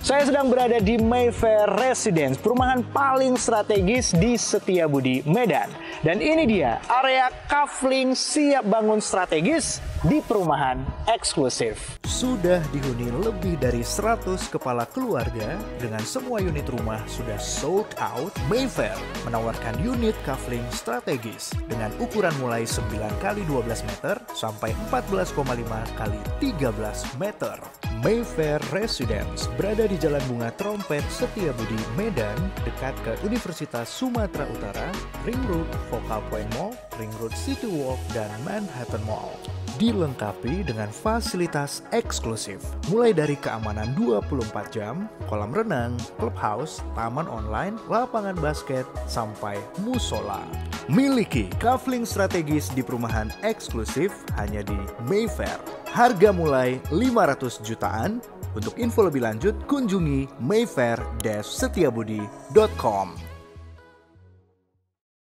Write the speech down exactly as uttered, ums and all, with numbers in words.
Saya sedang berada di Mayfair Residence, perumahan paling strategis di Setiabudi, Medan. Dan ini dia area kafling siap bangun strategis di perumahan eksklusif. Sudah dihuni lebih dari seratus kepala keluarga, dengan semua unit rumah sudah sold out, Mayfair menawarkan unit kafling strategis dengan ukuran mulai sembilan kali dua belas meter sampai empat belas koma lima kali tiga belas meter. Mayfair Residence berada di Jalan Bunga Trompet, Setiabudi, Medan, dekat ke Universitas Sumatera Utara, Ring Road, Focal Point Mall, Ring Road City Walk, dan Manhattan Mall. Dilengkapi dengan fasilitas eksklusif, mulai dari keamanan dua puluh empat jam, kolam renang, clubhouse, taman online, lapangan basket, sampai musola. Miliki kafling strategis di perumahan eksklusif hanya di Mayfair. Harga mulai lima ratus jutaan. Untuk info lebih lanjut, kunjungi mayfair dash setiabudi dot com.